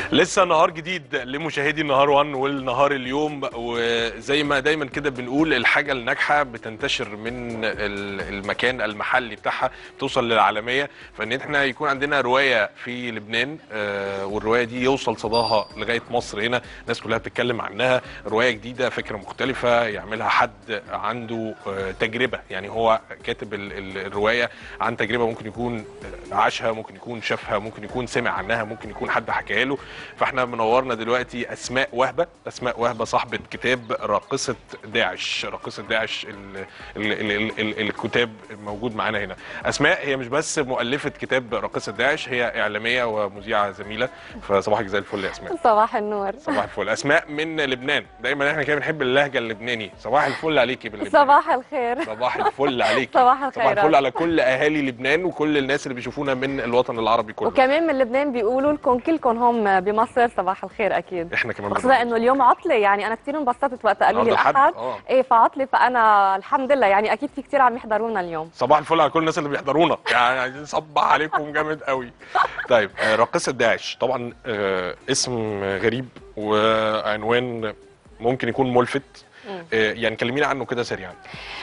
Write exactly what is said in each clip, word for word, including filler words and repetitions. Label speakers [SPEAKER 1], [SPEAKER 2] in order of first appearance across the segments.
[SPEAKER 1] لسه نهار جديد لمشاهدي النهار وان والنهار اليوم، وزي ما دايما كده بنقول الحاجه الناجحه بتنتشر من المكان المحلي بتاعها توصل للعالميه. فان احنا يكون عندنا روايه في لبنان والروايه دي يوصل صداها لغايه مصر، هنا الناس كلها بتتكلم عنها. روايه جديده، فكره مختلفه يعملها حد عنده تجربه، يعني هو كاتب الروايه عن تجربه ممكن يكون عاشها، ممكن يكون شافها، ممكن يكون سمع عنها، ممكن يكون حد حكاها له. فاحنا منورنا دلوقتي اسماء وهبه. اسماء وهبه صاحبه كتاب راقصه داعش. راقصه داعش ال ال ال ال الكتاب موجود معانا هنا. اسماء هي مش بس مؤلفه كتاب راقصه داعش، هي اعلاميه ومذيعه زميله. فصباحك زي الفل يا اسماء.
[SPEAKER 2] صباح النور.
[SPEAKER 1] صباح الفل. اسماء من لبنان، دايما احنا كده بنحب اللهجه اللبناني. صباح الفل عليكي باللبناني.
[SPEAKER 2] صباح الخير.
[SPEAKER 1] صباح الفل عليكي.
[SPEAKER 2] صباح الخير.
[SPEAKER 1] صباح الفل على كل اهالي لبنان وكل الناس اللي بيشوفونا من الوطن العربي كله.
[SPEAKER 2] وكمان من لبنان بيقولوا لكم كلكم هم بمصر صباح الخير اكيد.
[SPEAKER 1] احنا كمان
[SPEAKER 2] خصوصا انه اليوم عطله، يعني انا كثير انبسطت وقت قالوا لي الاحد.
[SPEAKER 1] اه
[SPEAKER 2] ايه فعطله، فانا الحمد لله يعني اكيد في كثير عم يحضرونا اليوم.
[SPEAKER 1] صباح الفل على كل الناس اللي بيحضرونا، يعني عايزين نصبح عليكم جامد قوي. طيب راقصه داعش طبعا آه اسم غريب وعنوان ممكن يكون ملفت، آه يعني كلمينا عنه كده سريعا.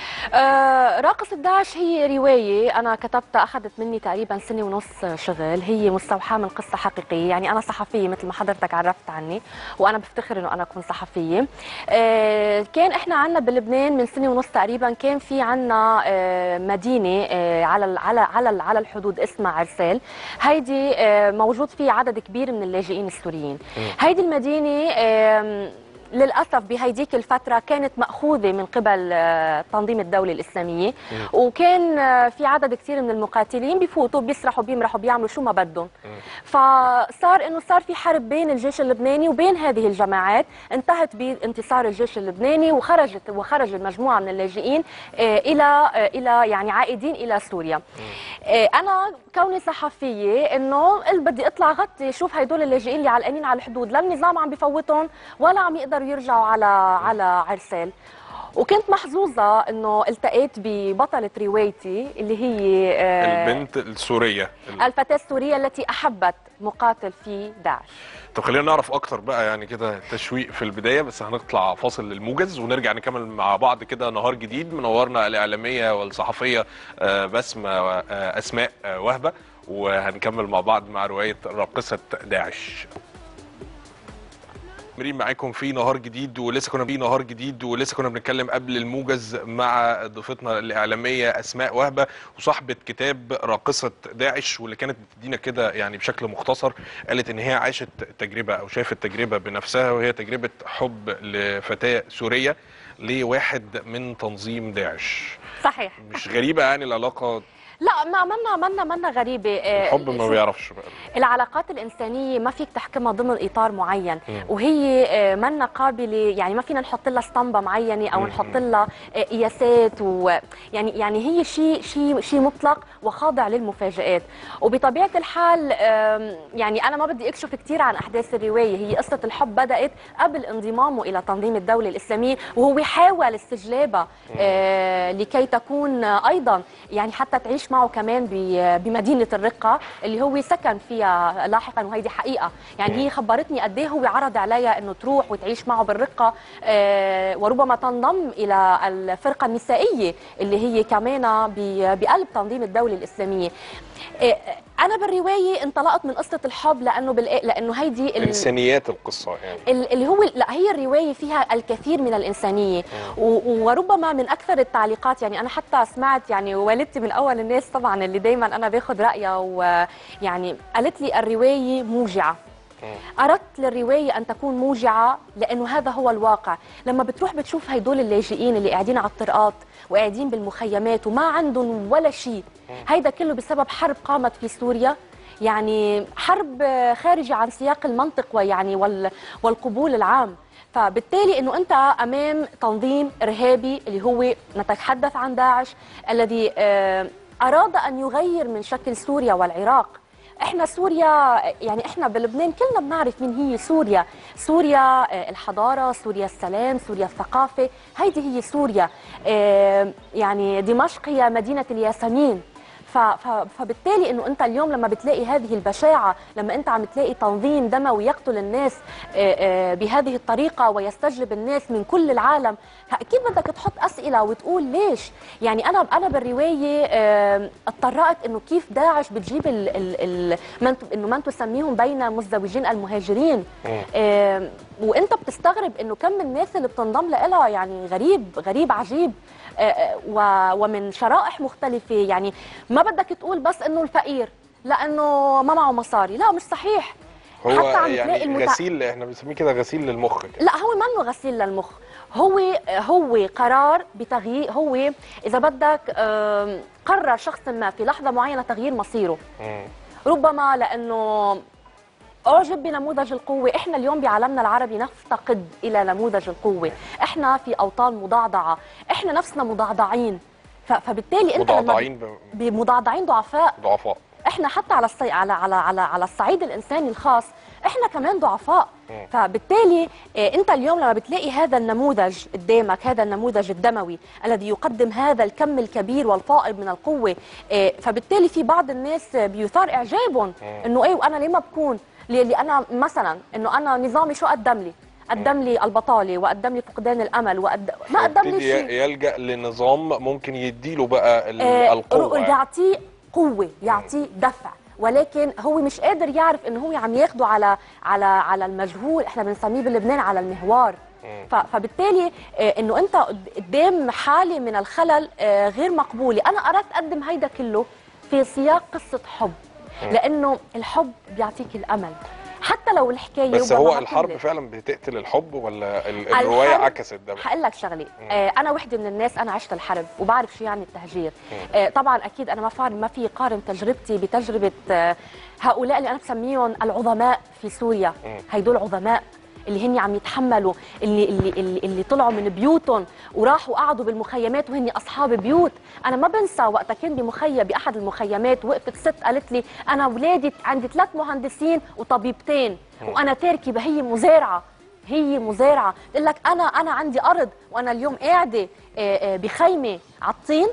[SPEAKER 2] آه راقصة داعش هي رواية أنا كتبتها، أخذت مني تقريبا سنة ونص شغل. هي مستوحاة من قصة حقيقية، يعني أنا صحفية مثل ما حضرتك عرفت عني، وأنا بفتخر إنه أنا أكون صحفية. آه كان إحنا عنا بلبنان من سنة ونص تقريبا كان في عنا آه مدينة آه على على على على الحدود اسمها عرسال. هيدي آه موجود فيها عدد كبير من اللاجئين السوريين. هيدي المدينة آه للأسف بهيديك الفترة كانت مأخوذة من قبل تنظيم الدولة الإسلامية، وكان في عدد كثير من المقاتلين بيفوتوا بيسرحوا بيمرحوا بيعملوا شو ما بدهم. فصار إنه صار في حرب بين الجيش اللبناني وبين هذه الجماعات، انتهت بانتصار الجيش اللبناني وخرجت وخرج المجموعة من اللاجئين إلى إلى يعني عائدين إلى سوريا. أنا كوني صحفية إنه بدي أطلع غطي شوف هدول اللاجئين اللي علقانين على الحدود، لا النظام عم بفوتهم ولا عم يقدروا يرجعوا على على عرسال. وكنت محظوظة انه التقيت ببطلة روايتي اللي هي
[SPEAKER 1] البنت السورية،
[SPEAKER 2] الفتاة السورية التي احبت مقاتل في داعش.
[SPEAKER 1] طب خلينا نعرف اكتر بقى، يعني كده تشويق في البداية، بس هنطلع فاصل للموجز ونرجع نكمل مع بعض كده نهار جديد. منورنا الاعلامية والصحفية بسمة اسماء وهبة، وهنكمل مع بعض مع رواية راقصة داعش. مريم معاكم في نهار جديد، ولسه كنا في نهار جديد ولسه كنا بنتكلم قبل الموجز مع ضيفتنا الاعلاميه اسماء وهبه وصاحبه كتاب راقصه داعش، واللي كانت بتدينا كده يعني بشكل مختصر. قالت ان هي عاشت تجربه او شافت تجربه بنفسها، وهي تجربه حب لفتاه سوريه لواحد من تنظيم داعش.
[SPEAKER 2] صحيح.
[SPEAKER 1] مش غريبه يعني العلاقه؟
[SPEAKER 2] لا ما منا منا منا غريبه.
[SPEAKER 1] الحب ما بيعرفش بقى.
[SPEAKER 2] العلاقات الانسانيه ما فيك تحكمها ضمن اطار معين، م. وهي منا قابله، يعني ما فينا نحط لها اسطمبه معينه او م. نحط لها قياسات، ويعني يعني هي شيء شيء شيء مطلق وخاضع للمفاجآت. وبطبيعه الحال يعني انا ما بدي اكشف كثير عن احداث الروايه. هي قصه الحب بدات قبل انضمامه الى تنظيم الدوله الاسلاميه، وهو حاول استجلابها لكي تكون ايضا يعني حتى تعيش معه كمان بمدينه الرقه اللي هو سكن فيها لاحقا. وهيدي حقيقه، يعني هي خبرتني قد ايه هو عرض عليها انه تروح وتعيش معه بالرقه، وربما تنضم الى الفرقه النسائيه اللي هي كمان بقلب تنظيم الدوله الاسلاميه. أنا بالرواية انطلقت من قصة الحب لأنه بال... لأنه هيدي
[SPEAKER 1] إنسانيات القصة، يعني
[SPEAKER 2] اللي هو لا هي الرواية فيها الكثير من الإنسانية، و... وربما من أكثر التعليقات. يعني أنا حتى سمعت، يعني والدتي من أول الناس طبعا اللي دايما أنا باخذ رأيها، ويعني قالت لي الرواية موجعة. أردت للرواية أن تكون موجعة لأنه هذا هو الواقع. لما بتروح بتشوف هيدول اللاجئين اللي قاعدين على الطرقات وقاعدين بالمخيمات وما عندهم ولا شيء، هيدا كله بسبب حرب قامت في سوريا، يعني حرب خارجة عن سياق المنطق ويعني والقبول العام. فبالتالي انه انت امام تنظيم ارهابي اللي هو نتحدث عن داعش، الذي اراد ان يغير من شكل سوريا والعراق. احنا سوريا، يعني احنا بلبنان كلنا بنعرف مين هي سوريا. سوريا الحضاره، سوريا السلام، سوريا الثقافه، هيدي هي سوريا. يعني دمشق هي مدينه الياسمين. فبالتالي انه انت اليوم لما بتلاقي هذه البشاعه، لما انت عم تلاقي تنظيم دموي يقتل الناس بهذه الطريقه ويستجلب الناس من كل العالم، اكيد بدك تحط اسئله وتقول ليش. يعني انا انا بالروايه اتطرقت انه كيف داعش بتجيب ال ال ال انه من تسميهم بين مزدوجين المهاجرين، وانت بتستغرب انه كم من الناس اللي بتنضم لها، يعني غريب غريب عجيب، ومن شرائح مختلفه. يعني ما بدك تقول بس انه الفقير لانه ما معه مصاري، لا مش صحيح.
[SPEAKER 1] هو حتى عم يعني المتع... غسيل، احنا بنسميه كده غسيل للمخ كده.
[SPEAKER 2] لا هو منه غسيل للمخ، هو هو قرار بتغيير. هو اذا بدك قرر شخص ما في لحظه معينه تغيير مصيره، م. ربما لانه أعجب بنموذج القوة. إحنا اليوم بعالمنا العربي نفتقد إلى نموذج القوة، إحنا في أوطان مضعضعة، إحنا نفسنا مضعضعين، فبالتالي أنت
[SPEAKER 1] مضعضعين
[SPEAKER 2] ب... مضعضعين ضعفاء
[SPEAKER 1] ضعفاء
[SPEAKER 2] إحنا حتى على الصي... على على على على الصعيد الإنساني الخاص إحنا كمان ضعفاء. م. فبالتالي أنت اليوم لما بتلاقي هذا النموذج قدامك، هذا النموذج الدموي الذي يقدم هذا الكم الكبير والفائض من القوة، فبالتالي في بعض الناس بيثار إعجابهم إنه إيه وأنا ليه ما بكون، اللي انا مثلا انه انا نظامي شو قدم لي؟ قدم لي البطاله وقدم لي فقدان الامل وقد... ما قدم لي شيء.
[SPEAKER 1] يلجأ لنظام ممكن يديله بقى آه القوه،
[SPEAKER 2] يعطيه قوه، يعطيه دفع، ولكن هو مش قادر يعرف انه هو عم ياخده على على على المجهول، احنا بنسميه بلبنان على المهوار. فبالتالي انه انت قدام حاله من الخلل غير مقبوله. انا اردت اقدم هيدا كله في سياق قصه حب، لانه الحب بيعطيك الامل حتى لو الحكايه.
[SPEAKER 1] بس هو الحرب كلت. فعلا بتقتل الحب ولا الروايه عكست ده؟
[SPEAKER 2] هقول لك شغله، آه انا وحده من الناس انا عشت الحرب وبعرف شو يعني التهجير. آه طبعا اكيد انا ما فار ما في قارن تجربتي بتجربه آه هؤلاء اللي انا بسميهم العظماء في سوريا. هيدول عظماء اللي هن عم يتحملوا، اللي اللي اللي, اللي طلعوا من بيوتهم وراحوا قعدوا بالمخيمات وهن اصحاب بيوت. انا ما بنسى وقتها كان بمخيم باحد المخيمات وقفت ست قالت لي انا اولادي عندي ثلاث مهندسين وطبيبتين وانا تاركه، هي مزارعه، هي مزارعه، بتقول لك انا انا عندي ارض وانا اليوم قاعده بخيمه على الطين.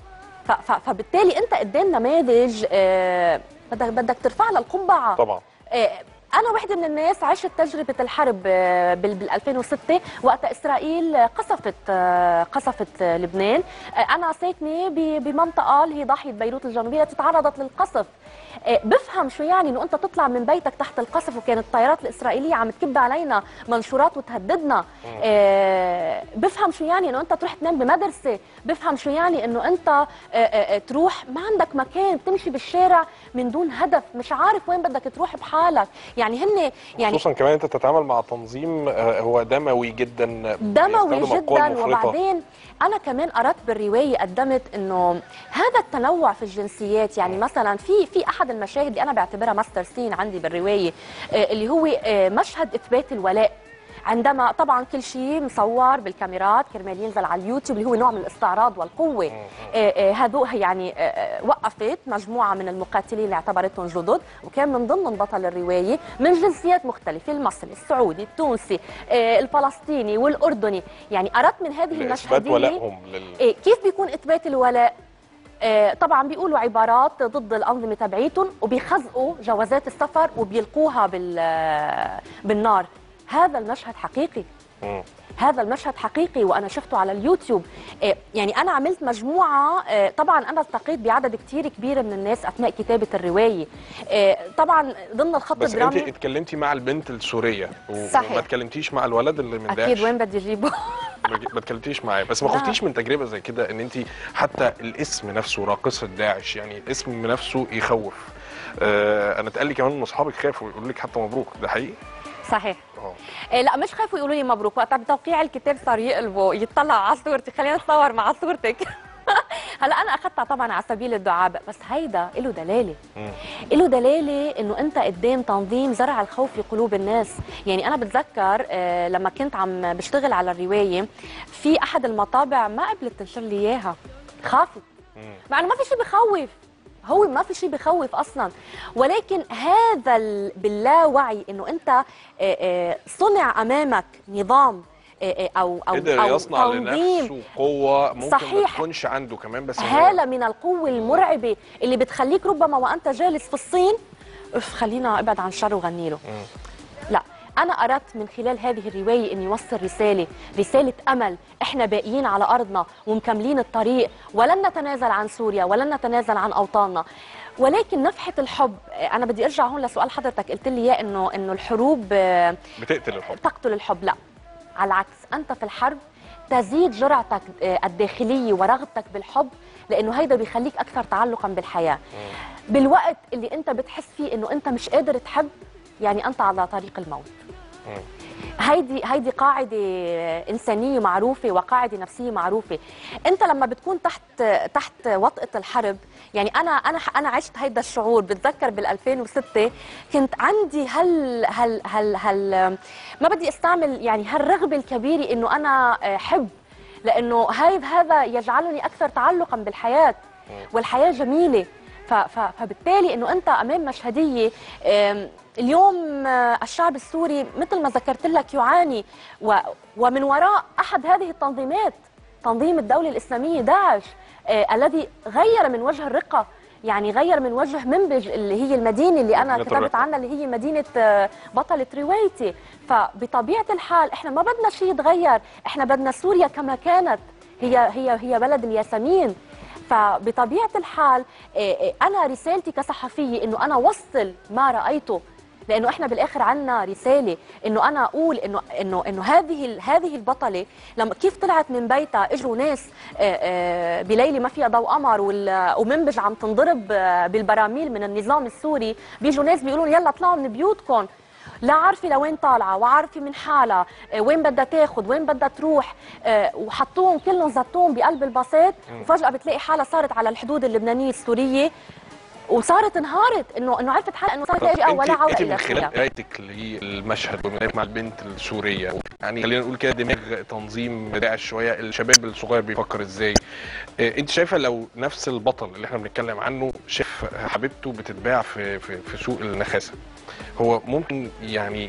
[SPEAKER 2] فبالتالي انت قدام نماذج بدك بدك ترفع لها القبعه
[SPEAKER 1] طبعا.
[SPEAKER 2] أنا واحدة من الناس عشت تجربة الحرب بال ألفين وستة وقت إسرائيل قصفت قصفت لبنان. أنا ساكنة بمنطقة اللي هي ضاحية بيروت الجنوبية تعرضت للقصف. بفهم شو يعني إنه أنت تطلع من بيتك تحت القصف وكانت الطائرات الإسرائيلية عم تكب علينا منشورات وتهددنا. بفهم شو يعني إنه أنت تروح تنام بمدرسة. بفهم شو يعني إنه أنت تروح ما عندك مكان تمشي بالشارع من دون هدف، مش عارف وين بدك تروح بحالك. يعني هن يعني
[SPEAKER 1] خصوصا كمان انت تتعامل مع تنظيم هو دموي جدا،
[SPEAKER 2] دموي جدا. وبعدين انا كمان اردت بالروايه قدمت انه هذا التنوع في الجنسيات. يعني مثلا في في احد المشاهد اللي انا بعتبرها ماستر سين عندي بالروايه اللي هو مشهد اثبات الولاء، عندما طبعا كل شيء مصور بالكاميرات كرمال ينزل على اليوتيوب اللي هو نوع من الاستعراض والقوه. هذو يعني وقفت مجموعه من المقاتلين اللي اعتبرتهم جدد وكان من ضمنهم بطل الروايه من جنسيات مختلفه، المصري، السعودي، التونسي، الفلسطيني والاردني. يعني اردت من هذه المشاهد لل... كيف بيكون اثبات الولاء. طبعا بيقولوا عبارات ضد الانظمه تبعيتهم وبيخزقوا جوازات السفر وبيلقوها بال بالنار. هذا المشهد حقيقي. مم. هذا المشهد حقيقي وانا شفته على اليوتيوب. يعني انا عملت مجموعه، طبعا انا التقيت بعدد كثير كبير من الناس اثناء كتابه الروايه. طبعا ضمن الخط
[SPEAKER 1] بس
[SPEAKER 2] الدرامي.
[SPEAKER 1] بس انت اتكلمتي مع البنت السوريه
[SPEAKER 2] صحيح.
[SPEAKER 1] وما اتكلمتيش مع الولد اللي من داعش.
[SPEAKER 2] اكيد وين بدي اجيبه.
[SPEAKER 1] ما اتكلمتيش معاه، بس ما خفتيش من تجربه زي كده ان انت حتى الاسم نفسه راقصه داعش، يعني الاسم نفسه يخوف. آه انا اتقال لي كمان من اصحابك خافوا يقولوا لك حتى مبروك، ده حقيقي؟
[SPEAKER 2] صحيح. إيه لا مش خافوا يقولوا لي مبروك، وقت بتوقيع الكتاب صار يقلبوا يطلعوا على صورتي، خلينا نتصور مع صورتك. هلا انا اخذتها طبعا على سبيل الدعابه، بس هيدا له دلاله. له دلاله انه انت قدام تنظيم زرع الخوف في قلوب الناس. يعني انا بتذكر آه لما كنت عم بشتغل على الروايه في احد المطابع ما قبلت تنشر لي اياها، خافت، مع انه ما في شيء بخوف، هو ما في شيء بخوف اصلا، ولكن هذا باللاوعي انه انت صنع امامك نظام او او
[SPEAKER 1] قدر
[SPEAKER 2] او
[SPEAKER 1] يصنع لنفسه قوه ممكن
[SPEAKER 2] صحيح.
[SPEAKER 1] ما تكونش عنده كمان، بس
[SPEAKER 2] هاله من القوه المرعبه اللي بتخليك ربما وانت جالس في الصين اف خلينا ابعد عن شر وغني له. لا، أنا أردت من خلال هذه الرواية أن يوصل رسالة، رسالة أمل، إحنا باقيين على أرضنا ومكملين الطريق، ولن نتنازل عن سوريا ولن نتنازل عن أوطاننا. ولكن نفحة الحب، أنا بدي أرجع هون لسؤال حضرتك، قلت لي إياه إنه إنه الحروب
[SPEAKER 1] بتقتل الحب،
[SPEAKER 2] تقتل الحب. لا، على العكس، أنت في الحرب تزيد جرعتك الداخلية ورغبتك بالحب، لأنه هيدا بيخليك أكثر تعلقا بالحياة. بالوقت اللي أنت بتحس فيه إنه أنت مش قادر تحب، يعني أنت على طريق الموت. هيدي هيدي قاعدة إنسانية معروفة وقاعدة نفسية معروفة. أنت لما بتكون تحت تحت وطأة الحرب، يعني أنا أنا أنا عشت هيدا الشعور. بتذكر بال ألفين وستة كنت عندي هال هال هال هال ما بدي استعمل يعني هالرغبة الكبيرة إنه أنا حب، لأنه هذا هذا يجعلني أكثر تعلقا بالحياة، والحياة جميلة. فبالتالي انه انت امام مشهديه. اليوم الشعب السوري مثل ما ذكرت لك يعاني، ومن وراء احد هذه التنظيمات، تنظيم الدوله الاسلاميه داعش، الذي غير من وجه الرقه، يعني غير من وجه منبج اللي هي المدينه اللي انا كتبت عنها، اللي هي مدينه بطله روايتي. فبطبيعه الحال احنا ما بدنا شيء يتغير، احنا بدنا سوريا كما كانت، هي هي هي بلد الياسمين. فبطبيعة الحال أنا رسالتي كصحفية إنه أنا وصل ما رأيته، لأنه إحنا بالآخر عنا رسالة، إنه أنا أقول إنه إنه إنه هذه هذه البطلة لما كيف طلعت من بيتها، إجوا ناس بليلة ما فيها ضوء قمر ومنبج عم تنضرب بالبراميل من النظام السوري، بيجوا ناس بيقولون يلا اطلعوا من بيوتكم، لا عارفه لوين طالعه وعارفه من حالها وين بدها تاخذ وين بدها تروح، وحطوهم كلهم زتوهم بقلب الباصات، وفجاه بتلاقي حالها صارت على الحدود اللبنانيه السوريه، وصارت انهارت، انه انه عرفت حالها انه صارت لاجئه ولا عوده الى
[SPEAKER 1] من خلال قرايتك للمشهد والملف مع البنت السوريه، يعني خلينا نقول كده دماغ تنظيم داعش شويه، الشباب الصغير بيفكر ازاي؟ انت شايفه لو نفس البطل اللي احنا بنتكلم عنه شاف حبيبته بتتباع في في, في سوق النخاسه، هو ممكن يعني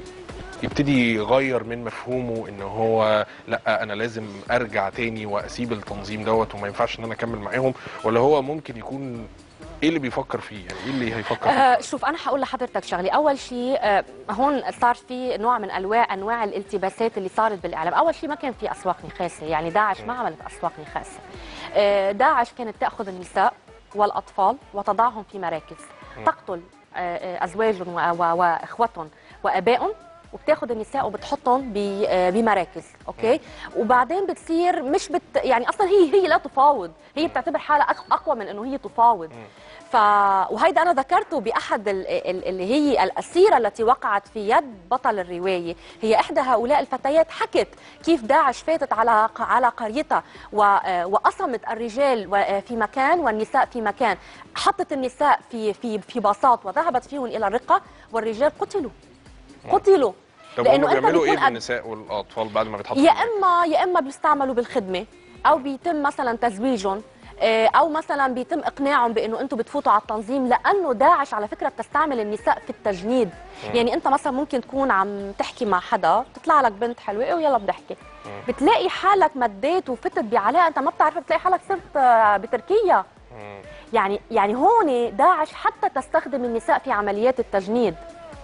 [SPEAKER 1] يبتدي يغير من مفهومه ان هو لا انا لازم ارجع تاني واسيب التنظيم دوت وما ينفعش ان انا اكمل معاهم، ولا هو ممكن يكون ايه اللي بيفكر فيه؟ يعني ايه اللي هيفكر فيه؟
[SPEAKER 2] آه شوف، انا هقول لحضرتك شغله. اول شيء آه هون صار في نوع من انواع انواع الالتباسات اللي صارت بالاعلام. اول شيء ما كان في اسواق نخاسه، يعني داعش ما عملت اسواق نخاسه. آه داعش كانت تاخذ النساء والاطفال وتضعهم في مراكز، تقتل آه ازواجهم واخوتهم وابائهم، وبتاخذ النساء وبتحطهم بمراكز، اوكي؟ وبعدين بتصير مش بت يعني اصلا هي هي لا تفاوض، هي بتعتبر حالها اقوى من انه هي تفاوض. ف وهيدا انا ذكرته باحد ال... اللي هي الاسيره التي وقعت في يد بطل الروايه، هي احدى هؤلاء الفتيات حكت كيف داعش فاتت على على قريتها و... وقسمت الرجال في مكان والنساء في مكان، حطت النساء في في في باصات وذهبت فيهم الى الرقه، والرجال قتلوا قتلوا.
[SPEAKER 1] طب هم بيعملوا ايه بالنساء والاطفال بعد ما بيتحطوا؟
[SPEAKER 2] يا اما يا اما بيستعملوا بالخدمه، او بيتم مثلا تزويجهم، او مثلا بيتم اقناعهم بانه انتم بتفوتوا على التنظيم، لانه داعش على فكره بتستعمل النساء في التجنيد. م. يعني انت مثلا ممكن تكون عم تحكي مع حدا، تطلع لك بنت حلوه ويلا بنحكي، م. بتلاقي حالك مديت وفتت بعلاقه انت ما بتعرف، بتلاقي حالك صرت بتركيا. م. يعني يعني هون داعش حتى تستخدم النساء في عمليات التجنيد.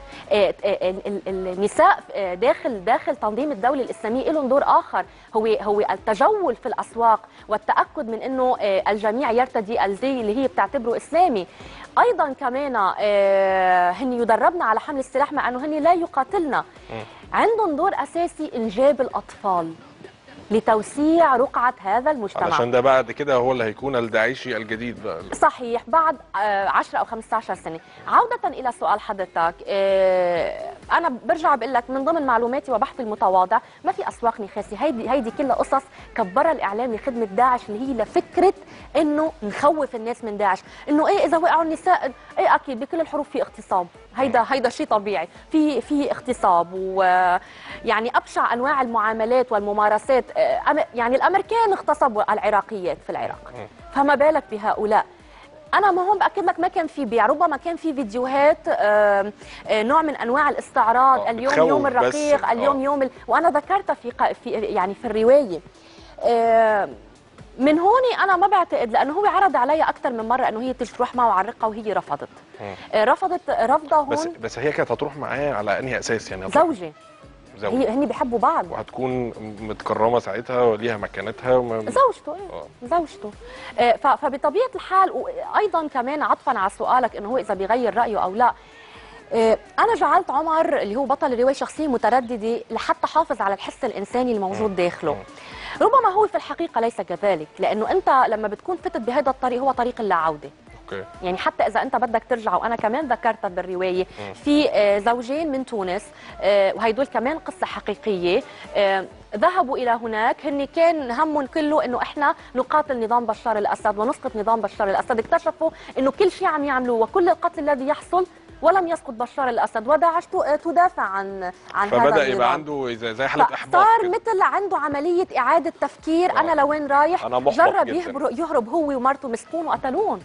[SPEAKER 2] النساء داخل داخل تنظيم الدولة الإسلامية لهم دور آخر، هو هو التجول في الأسواق والتأكد من إنه الجميع يرتدي الزي اللي هي بتعتبره إسلامي. أيضا كمان هن يدربنا على حمل السلاح مع إنه هن لا يقاتلنا. عندهم دور أساسي إنجاب الأطفال لتوسيع رقعة هذا المجتمع،
[SPEAKER 1] علشان ده بعد كده هو اللي هيكون الداعشي الجديد بقى.
[SPEAKER 2] صحيح، بعد عشرة أو خمسة عشر سنة. عودة إلى سؤال حضرتك، أنا برجع بقول لك من ضمن معلوماتي وبحثي المتواضع ما في أسواق نخاسة، هيدي هيدي كلها قصص كبرها الإعلام لخدمة داعش، اللي هي لفكرة إنه نخوف الناس من داعش، إنه إيه إذا وقعوا النساء، إيه أكيد بكل الحروب في اغتصاب، هيدا هيدا شيء طبيعي، في في اغتصاب، ويعني أبشع أنواع المعاملات والممارسات. يعني الامريكان اغتصبوا العراقيات في العراق، فما بالك بهؤلاء؟ انا ما هون باكد لك ما كان في بيع، ربما كان في فيديوهات آه آه نوع من انواع الاستعراض.
[SPEAKER 1] آه
[SPEAKER 2] اليوم يوم الرقيق،
[SPEAKER 1] آه.
[SPEAKER 2] اليوم يوم ال... وانا ذكرتها في, في يعني في الروايه. آه من هون انا ما بعتقد، لانه هو عرض علي اكثر من مره انه هي تيجي تروح معه على الرقه وهي رفضت. آه رفضت رفضه هون.
[SPEAKER 1] بس بس هي كانت هتروح معاه على انهي اساس يعني؟
[SPEAKER 2] زوجي.
[SPEAKER 1] زوجي.
[SPEAKER 2] هي هني بيحبوا بعض
[SPEAKER 1] وهتكون متكرمه ساعتها وليها مكانتها وما...
[SPEAKER 2] زوجته. ايه آه. زوجته. آه فبطبيعه الحال، وايضا كمان عطفا على سؤالك انه هو اذا بيغير رايه او لا، آه انا جعلت عمر اللي هو بطل الروايه شخصيه متردده لحتى حافظ على الحس الانساني الموجود داخله. ربما هو في الحقيقه ليس كذلك، لانه انت لما بتكون فتت بهذا الطريق هو طريق اللا عوده. اوكي. يعني حتى اذا انت بدك ترجع، وانا كمان ذكرتها بالروايه، في زوجين من تونس وهيدول كمان قصه حقيقيه، ذهبوا الى هناك، هن كان همهم كله انه احنا نقاتل نظام بشار الاسد ونسقط نظام بشار الاسد. اكتشفوا انه كل شيء عم يعملوه وكل القتل الذي يحصل ولم يسقط بشار الاسد، وداعش تدافع عن عن هذا النظام.
[SPEAKER 1] فبدا يبقى عنده زي حاله احباط،
[SPEAKER 2] صار مثل عنده عمليه اعاده تفكير. أوه. انا لوين رايح؟ جرب يهرب, يهرب هو ومرته مسكون وقتلون.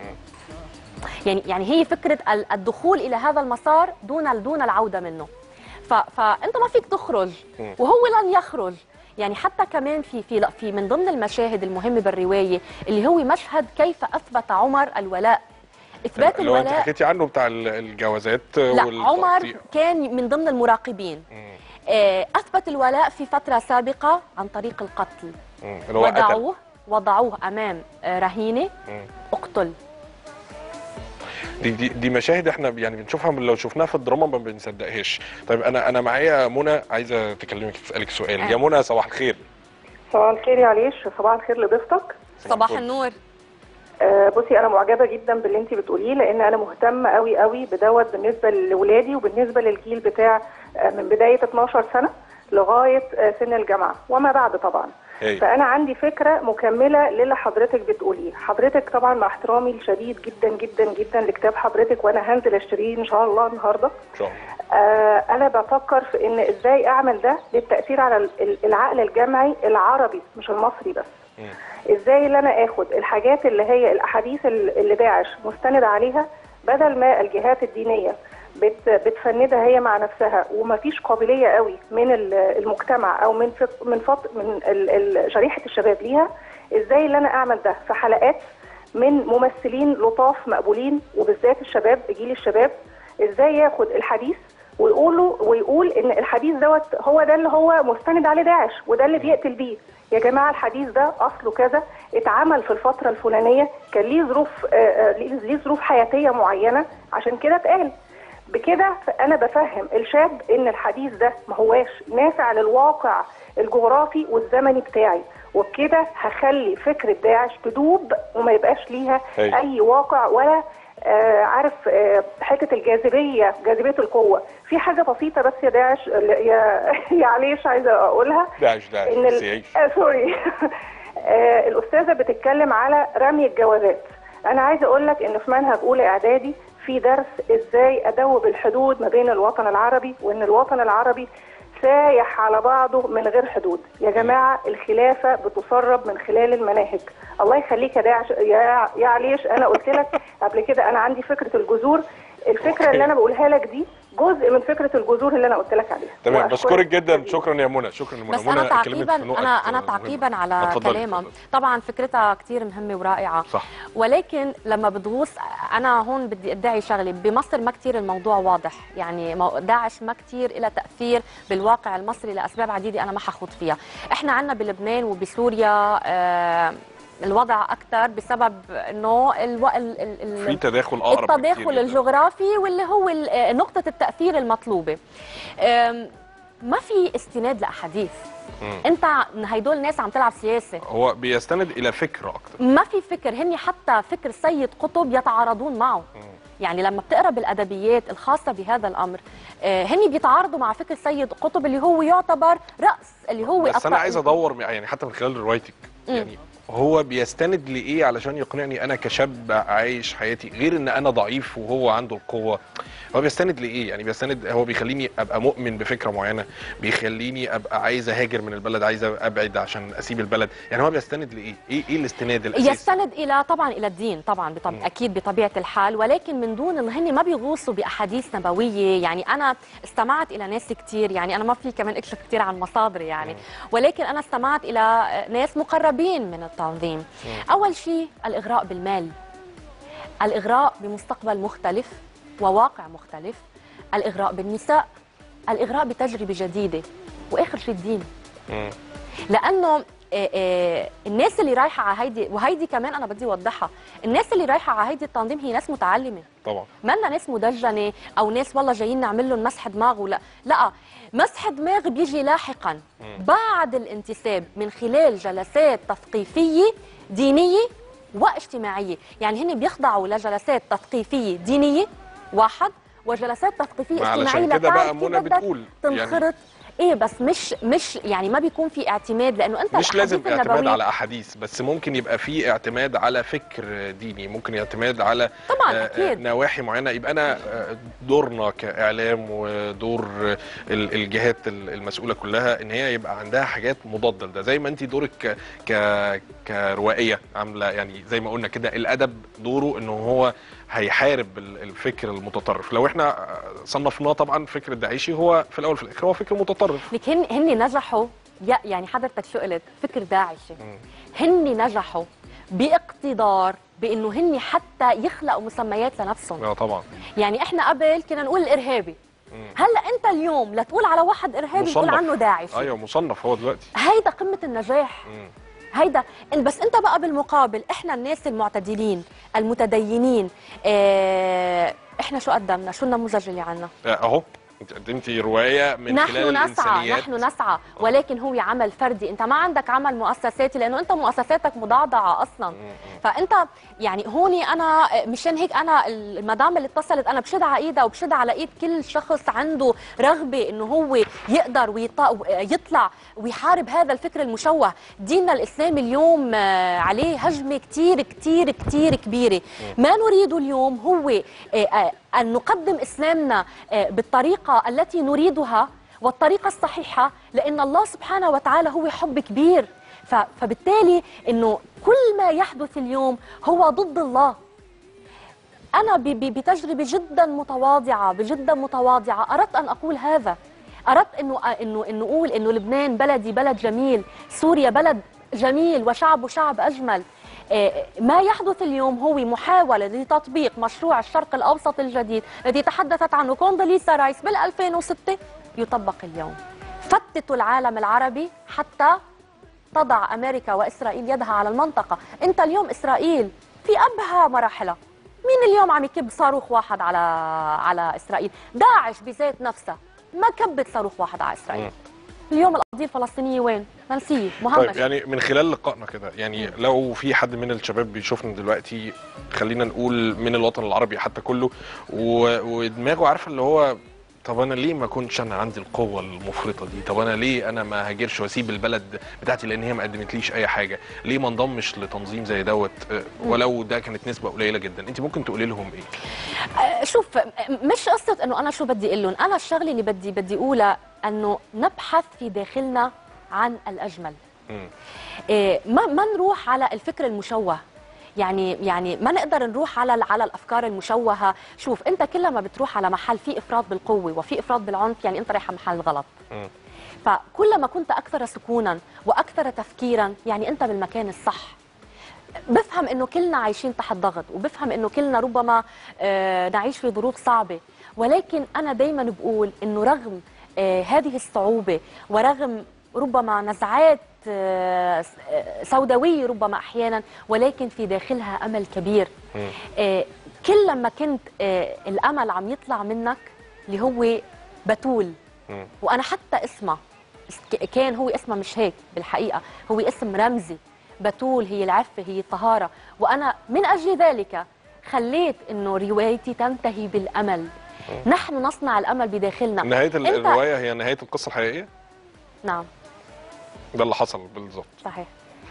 [SPEAKER 2] يعني يعني هي فكره الدخول الى هذا المسار دون دون العوده منه. فانت ما فيك تخرج وهو لن يخرج. يعني حتى كمان في في في من ضمن المشاهد المهمه بالروايه اللي هو مشهد كيف اثبت عمر الولاء. اثبات
[SPEAKER 1] الولاء
[SPEAKER 2] اللي
[SPEAKER 1] انت حكيتي عنه بتاع الجوازات.
[SPEAKER 2] لا، عمر كان من ضمن المراقبين. اثبت الولاء في فتره سابقه عن طريق القتل. وضعوه وضعوه امام رهينه، اقتل.
[SPEAKER 1] دي, دي دي مشاهد احنا يعني بنشوفها، لو شفناها في الدراما ما بنصدقهاش. طيب انا انا معايا منى، عايزه تكلمك تسالك سؤال. آه. يا منى صباح الخير.
[SPEAKER 3] صباح الخير يا عليش، صباح الخير لضيفتك.
[SPEAKER 2] صباح النور.
[SPEAKER 3] آه بصي، انا معجبه جدا باللي انت بتقوليه، لان انا مهتمه قوي قوي بدوت بالنسبه لاولادي وبالنسبه للجيل بتاع آه من بدايه اتناشر سنه لغايه آه سن الجامعه وما بعد طبعا. هي. فانا عندي فكره مكمله للي حضرتك بتقوليه. حضرتك طبعا مع احترامي الشديد جدا جدا جدا لكتاب حضرتك، وانا هنزل اشتريه ان شاء الله النهارده. ان شاء الله. آه انا بفكر في ان ازاي اعمل ده للتاثير على العقل الجمعي العربي مش المصري بس. م. ازاي اللي انا اخد الحاجات اللي هي الاحاديث اللي داعش مستند عليها، بدل ما الجهات الدينيه بت بتفندها هي مع نفسها ومفيش قابليه قوي من المجتمع او من فط من فط من ال ال شريحه الشباب ليها. ازاي اللي انا اعمل ده في حلقات من ممثلين لطاف مقبولين وبالذات الشباب، جيل الشباب، ازاي ياخد الحديث ويقولوا ويقول ان الحديث دوت هو ده اللي هو مستند عليه داعش وده اللي بيقتل بيه. يا جماعه الحديث ده اصله كذا، اتعمل في الفتره الفلانيه، كان ليه ظروف آه ليه ظروف حياتيه معينه عشان كده اتقال. بكده انا بفهم الشاب ان الحديث ده ما هواش نافع للواقع الجغرافي والزمني بتاعي، وبكده هخلي فكره داعش تدوب وما يبقاش ليها هي. اي واقع ولا آه عارف آه حته الجاذبيه، جاذبيه القوه. في حاجه بسيطه بس يا داعش يا يا عليش عايزه اقولها.
[SPEAKER 1] داعش داعش
[SPEAKER 3] ان ال... آه سوري آه الاستاذه بتتكلم على رمي الجوازات. انا عايزه اقول لك ان في منهج اولى اعدادي في درس ازاي ادوب الحدود ما بين الوطن العربي، وان الوطن العربي سايح على بعضه من غير حدود. يا جماعه الخلافه بتسرب من خلال المناهج. الله يخليك يا داعش يا يا عليش، انا قلت لك قبل كده انا عندي فكره الجذور. الفكره اللي انا بقولها لك دي جزء من فكره الجذور اللي انا قلت لك عليها.
[SPEAKER 1] تمام، بشكرك جدا. شكرا يا منى. شكرا يا منى.
[SPEAKER 2] بس انا تعقيبا انا انا تعقيبا على كلامها، طبعا فكرتها كثير مهمه ورائعه، صح. ولكن لما بتغوص، انا هون بدي ادعي شغله، بمصر ما كثير الموضوع واضح. يعني داعش ما كثير لها تاثير بالواقع المصري لاسباب عديده انا ما حخوض فيها. احنا عندنا بلبنان وبسوريا آه الوضع اكثر بسبب انه الو... ال... ال...
[SPEAKER 1] في تداخل اقرب،
[SPEAKER 2] التداخل الجغرافي واللي هو نقطه التاثير المطلوبه. ما في استناد لاحاديث. مم. انت هيدول ناس عم تلعب سياسه،
[SPEAKER 1] هو بيستند الى فكر اكثر.
[SPEAKER 2] ما في فكر، هن حتى فكر سيد قطب يتعارضون معه. مم. يعني لما بتقرا بالادبيات الخاصه بهذا الامر، هن بيتعارضوا مع فكر سيد قطب اللي هو يعتبر راس اللي هو
[SPEAKER 1] بس انا عايز ادور يعني حتى من خلال روايتك، يعني هو بيستند لايه علشان يقنعني انا كشاب عايش حياتي غير ان انا ضعيف وهو عنده القوه؟ هو بيستند لايه؟ يعني بيستند، هو بيخليني ابقى مؤمن بفكره معينه، بيخليني ابقى عايز اهاجر من البلد، عايز ابعد عشان اسيب البلد، يعني هو بيستند لايه؟ ايه ايه الاستناد الاساسي؟
[SPEAKER 2] يستند الى طبعا الى الدين طبعا بطب... اكيد بطبيعه الحال، ولكن من دون ان هن ما بيغوصوا باحاديث نبويه. يعني انا استمعت الى ناس كثير، يعني انا ما في كمان اكشف كثير عن مصادري يعني، م. ولكن انا استمعت الى ناس مقربين من التنظيم. م. اول شيء الاغراء بالمال، الاغراء بمستقبل مختلف وواقع مختلف، الاغراء بالنساء، الاغراء بتجربه جديده، واخر شيء الدين. م. لانه آآ آآ الناس اللي رايحه على هيدي، وهيدي كمان انا بدي اوضحها، الناس اللي رايحه على هيدي التنظيم هي ناس متعلمه
[SPEAKER 1] طبعا،
[SPEAKER 2] مالنا ناس مدجنه او ناس والله جايين نعمل لهم مسح دماغ، ولا لا، مسح دماغ بيجي لاحقا م. بعد الانتساب من خلال جلسات تثقيفيه دينيه واجتماعيه. يعني هن بيخضعوا لجلسات تثقيفيه دينيه واحد، وجلسات تثقيفيه اجتماعيه.
[SPEAKER 1] علشان كده بقى منى بتقول
[SPEAKER 2] تنخرط يعني ايه، بس مش مش يعني ما بيكون في اعتماد، لانه انت
[SPEAKER 1] مش لازم اعتماد على احاديث بس، ممكن يبقى في اعتماد على فكر ديني، ممكن اعتماد على
[SPEAKER 2] طبعا أكيد.
[SPEAKER 1] نواحي معينه. يبقى انا دورنا كاعلام ودور الجهات المسؤوله كلها ان هي يبقى عندها حاجات مضاده لده، زي ما انت دورك ك كروائيه عامله، يعني زي ما قلنا كده الادب دوره انه هو هيحارب الفكر المتطرف. لو احنا صنفناه طبعا فكر الداعشي هو في الاول في الاخر هو فكر متطرف،
[SPEAKER 2] لكن هن نجحوا. يعني حضرتك شو قلت؟ فكر داعشي. هن نجحوا باقتدار بانه هن حتى يخلقوا مسميات لنفسهم.
[SPEAKER 1] اه طبعا.
[SPEAKER 2] يعني احنا قبل كنا نقول الارهابي، هلا انت اليوم لا تقول على واحد ارهابي تقول عنه داعشي.
[SPEAKER 1] ايوه مصنف هو دلوقتي.
[SPEAKER 2] هيدا قمه النجاح. مم. هيدا. بس انت بقى بالمقابل احنا الناس المعتدلين المتدينين، اه احنا شو قدمنا؟ شو النموذج اللي عنا؟
[SPEAKER 1] اهو انت قدمتي روايه من
[SPEAKER 2] نحن
[SPEAKER 1] خلال
[SPEAKER 2] نسعى
[SPEAKER 1] الانسانيات.
[SPEAKER 2] نحن نسعى ولكن هو عمل فردي، انت ما عندك عمل مؤسساتي لانه انت مؤسساتك مضعضعه اصلا. فانت يعني هوني انا مشان هيك انا المدام اللي اتصلت انا بشد على ايدها وبشد على ايد كل شخص عنده رغبه انه هو يقدر ويطلع ويحارب هذا الفكر المشوه. ديننا الاسلامي اليوم عليه هجمه كثير كثير كثير كبيره. ما نريده اليوم هو أن نقدم إسلامنا بالطريقة التي نريدها والطريقة الصحيحة، لأن الله سبحانه وتعالى هو حب كبير. فبالتالي أنه كل ما يحدث اليوم هو ضد الله. أنا بتجربة جدا متواضعة بجدا متواضعة أردت أن أقول هذا، أردت أنه أنه أنه أقول أنه لبنان بلدي بلد جميل، سوريا بلد جميل وشعبه شعب أجمل. ما يحدث اليوم هو محاولة لتطبيق مشروع الشرق الأوسط الجديد الذي تحدثت عنه كوندوليسا رايس بال ألفين وستة، يطبق اليوم. فتتوا العالم العربي حتى تضع أمريكا وإسرائيل يدها على المنطقة. أنت اليوم إسرائيل في أبهى مراحلها، مين اليوم عم يكب صاروخ واحد على على إسرائيل؟ داعش بذات نفسها ما كبت صاروخ واحد على إسرائيل. اليوم القضية الفلسطينية وين؟ منسية مهمشة.
[SPEAKER 1] طيب يعني من خلال لقائنا كده، يعني لو في حد من الشباب بيشوفنا دلوقتي، خلينا نقول من الوطن العربي حتى كله، ودماغه عارفه اللي هو طب انا ليه ما اكونش انا عندي القوه المفرطه دي؟ طب انا ليه انا ما هاجرش واسيب البلد بتاعتي لان هي ما قدمتليش اي حاجه؟ ليه ما انضمش لتنظيم زي دوت ولو ده كانت نسبه قليله جدا؟ انت ممكن تقولي لهم ايه؟
[SPEAKER 2] شوف، مش قصه انه انا شو بدي اقول لهم، انا الشغله اللي بدي بدي اقولها انه نبحث في داخلنا عن الاجمل. إيه ما ما نروح على الفكر المشوه، يعني يعني ما نقدر نروح على على الافكار المشوهه. شوف انت كل ما بتروح على محل فيه افراط بالقوه وفي افراط بالعنف، يعني انت رايح على محل غلط. م. فكل ما كنت اكثر سكونا واكثر تفكيرا، يعني انت بالمكان الصح. بفهم انه كلنا عايشين تحت ضغط، وبفهم انه كلنا ربما آه نعيش في ظروف صعبه، ولكن انا دائما بقول انه رغم آه هذه الصعوبه ورغم ربما نزعات سوداوية ربما أحيانا، ولكن في داخلها أمل كبير. آه كل لما كنت آه الأمل عم يطلع منك اللي هو بتول، وأنا حتى اسمه كان هو اسمه مش هيك بالحقيقة، هو اسم رمزي. بتول هي العفة، هي الطهارة، وأنا من أجل ذلك خليت إنه روايتي تنتهي بالأمل. نحن نصنع الأمل بداخلنا.
[SPEAKER 1] نهاية الرواية هي نهاية القصة الحقيقية؟
[SPEAKER 2] نعم،
[SPEAKER 1] ده اللي حصل بالظبط.
[SPEAKER 2] صحيح.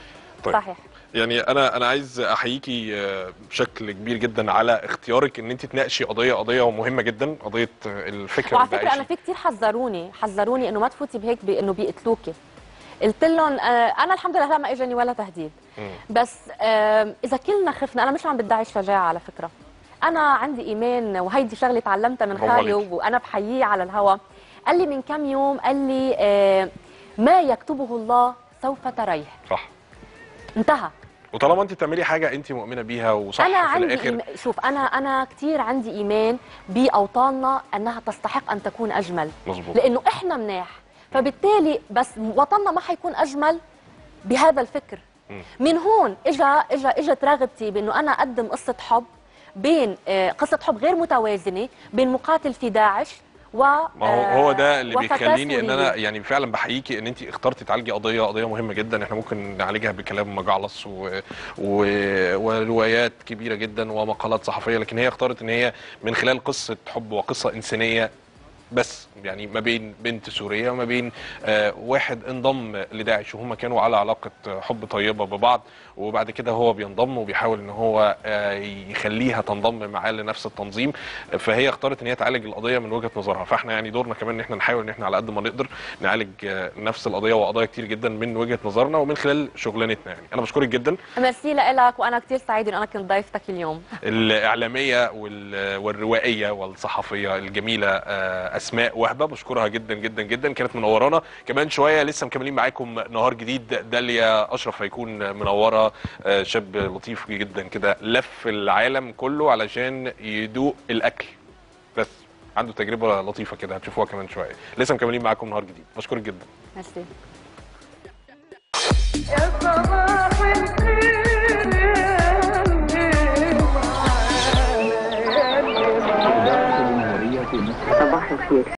[SPEAKER 1] طيب.
[SPEAKER 2] صحيح.
[SPEAKER 1] يعني انا انا عايز احييكي بشكل كبير جدا على اختيارك ان انت تناقشي قضيه قضيه مهمه جدا، قضيه الفكر
[SPEAKER 2] وعلى فكره انا في كثير حذروني حذروني انه ما تفوتي بهيك بانه بيقتلوكي. قلت لهم انا الحمد لله ما اجاني ولا تهديد، بس اذا كلنا خفنا، انا مش عم بدعي الشجاعه على فكره، انا عندي ايمان وهيدي شغله تعلمتها من خالي وانا بحييه على الهوا. قال لي من كم يوم، قال لي ما يكتبه الله سوف تريه.
[SPEAKER 1] صح،
[SPEAKER 2] انتهى.
[SPEAKER 1] وطالما انت بتعملي حاجه انت مؤمنه بيها وصح
[SPEAKER 2] أنا
[SPEAKER 1] في
[SPEAKER 2] عندي
[SPEAKER 1] الاخر.
[SPEAKER 2] إيمان. شوف انا انا كثير عندي ايمان باوطاننا انها تستحق ان تكون اجمل.
[SPEAKER 1] مظبوط.
[SPEAKER 2] لانه احنا مناح، فبالتالي بس وطننا ما حيكون اجمل بهذا الفكر. م. من هون اجى اجى اجت رغبتي بانه انا اقدم قصه حب، بين قصه حب غير متوازنه بين مقاتل في داعش و
[SPEAKER 1] ما هو هو ده اللي بيخليني ان انا
[SPEAKER 2] سورية.
[SPEAKER 1] يعني فعلا بحييكي ان انت اخترتي تعالجي قضيه قضيه مهمه جدا. احنا ممكن نعالجها بكلام مجعلص و... و... وروايات كبيره جدا ومقالات صحفيه، لكن هي اختارت ان هي من خلال قصه حب وقصه انسانيه بس، يعني ما بين بنت سوريه وما بين آه واحد انضم لداعش، وهم كانوا على علاقه حب طيبه ببعض، وبعد كده هو بينضم وبيحاول ان هو آه يخليها تنضم معاه لنفس التنظيم. فهي اختارت ان هي تعالج القضيه من وجهه نظرها، فاحنا يعني دورنا كمان ان احنا نحاول ان احنا على قد ما نقدر نعالج آه نفس القضيه وقضايا كتير جدا من وجهه نظرنا ومن خلال شغلانتنا. يعني انا بشكرك جدا.
[SPEAKER 2] ميرسي لك، وانا كثير سعيده ان انا كنت ضيفتك اليوم.
[SPEAKER 1] الاعلاميه والروائيه والصحفيه الجميله آه اسماء وهبه، بشكرها جدا جدا جدا، كانت منورانا. كمان شويه لسه مكملين معاكم نهار جديد. داليا اشرف هيكون منوره، شاب لطيف جدا كده لف العالم كله علشان يدوق الاكل، بس عنده تجربه لطيفه كده هتشوفوها كمان شويه. لسه مكملين معاكم نهار جديد، بشكرك جدا.
[SPEAKER 2] ميرسي.
[SPEAKER 4] صباح الخير.